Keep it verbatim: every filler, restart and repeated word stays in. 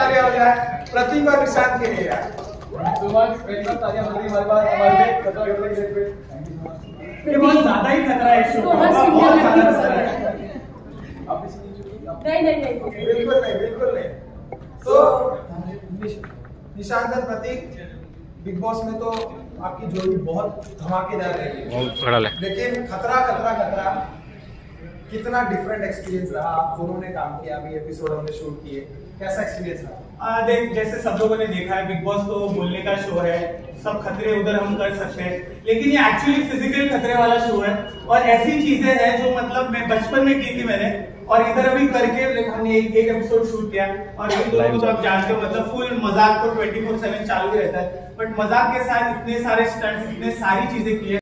तालियां हो जाए प्रतीक और निशांत के लिए यार। ये बहुत ज्यादा ही खतरा है शो, बहुत ज्यादा खतरा है। नहीं नहीं नहीं बिल्कुल नहीं, बिल्कुल नहीं। तो निशांत और प्रतीक, बिग बॉस में तो आपकी जोड़ी बहुत धमाकेदार रही है, लेकिन खतरा खतरा खतरा कितना डिफरेंट एक्सपीरियंस रहा? आप दोनों ने काम किया, अभी एपिसोड हमने शूट किए, कैसा एक्सपीरियंस रहा? आ, देख, जैसे सब लोगों ने देखा है, बिग बॉस तो बोलने का शो है, सब खतरे उधर हम कर सकते हैं, लेकिन ये एक्चुअली फिजिकल खतरे वाला शो है। और ऐसी चीजें हैं जो मतलब मैं बचपन में की थी मैंने, और इधर अभी करके हमने एक एक एपिसोड शूट किया। और ये दोनों तो आप जानते हो, मतलब फुल मजाक तो ट्वेंटी फोर सेवन चालू ही रहता है, बट मजाक के साथ इतने सारे स्टंट्स, इतने सारी चीजें की है।